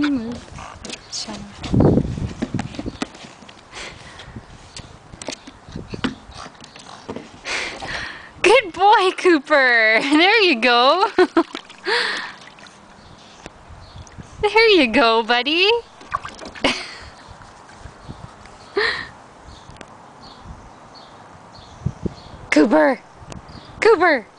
Good boy, Cooper. There you go. There you go, buddy. Cooper. Cooper.